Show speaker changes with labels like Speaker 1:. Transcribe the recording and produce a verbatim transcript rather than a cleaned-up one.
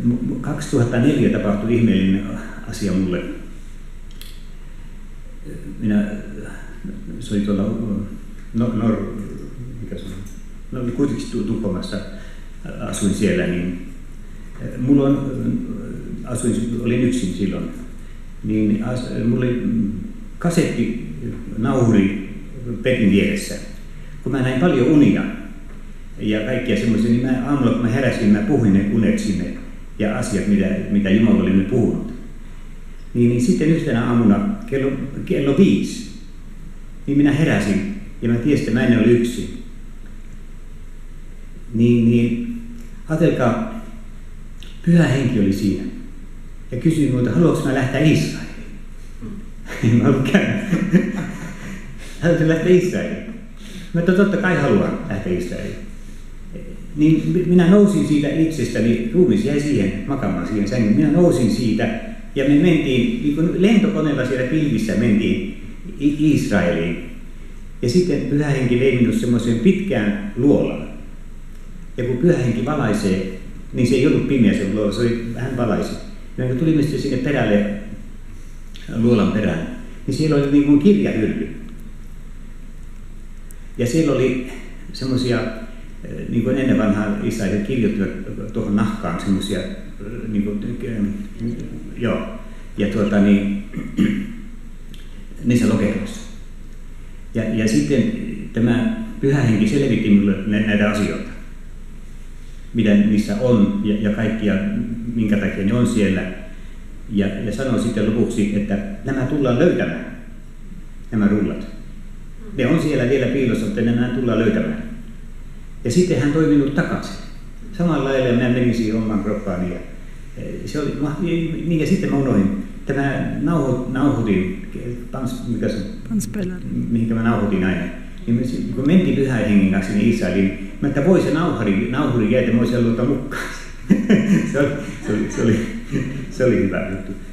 Speaker 1: kaksituhattaneljä tapahtui ihmeellinen asia mulle. Minä, se oli tuolla no, Nor, mikä se on? No, kuitenkin Tukholmassa asuin siellä, niin mulla on, asuin, olin yksin silloin, niin as, mulla oli kasetti, nauhuri petin vieressä. Kun mä näin paljon unia ja kaikkia semmoisia, niin mä aamulla kun mä heräsin, mä puhuin ne unet sinne ja asiat, mitä, mitä Jumala oli nyt puhunut. Niin, niin sitten yhtenä aamuna kello, kello viisi, niin minä heräsin ja mä tiesin, että mä en ole yksin. Niin, niin ajatelkaa, Pyhä Henki oli siinä ja kysyi minulta, haluatko mä lähteä Israeliin? En mä ollut käynyt. Haluatko lähteä Israeliin? Mä totta kai haluan lähteä Israeliin. Niin minä nousin siitä itsestäni, ruumis jäi siihen makaamaan siihen sängyn. Minä nousin siitä ja me mentiin, niin kuin lentokoneella siellä pilvissä mentiin Israeliin. Ja sitten Pyhä Henki vei minut semmoiseen pitkään luolaan. Ja kun Pyhä Henki valaisee, niin se ei ollut pimeä se luola, se oli vähän valaisi. Ja kun tulimme sitten sinne perälle, luolan perään, niin siellä oli niin kuin kirjahylly. Ja siellä oli semmoisia, niin kuin ennen vanhaa israelit kirjoittivat tuohon nahkaan semmoisia, niin kuin, joo, ja tuota niin, niissä lokeroissa. Ja, ja sitten tämä Pyhä Henki selvitti minulle näitä asioita, mitä niissä on ja, ja kaikkia, minkä takia ne on siellä. Ja, ja sanoi sitten lopuksi, että nämä tullaan löytämään, nämä rullat. Ne on siellä vielä piilossa, mutta nämä tullaan löytämään. Ja sitten hän toi minut takaisin. Samalla lailla minä menin siihen omaan kroppaani. Ja, se oli, niin ja sitten mä unohdin. Tämä nauhoit, nauhoitin, pans, mikä se, mihinkä mä nauhoitin aina. Niin kun mentiin Pyhän Hengen kanssa sinne Israeliin, mä että voi se nauhuri, nauhuri jäi, että mä voisin luota mukaan. se, oli, se, oli, se, oli, se oli hyvä juttu.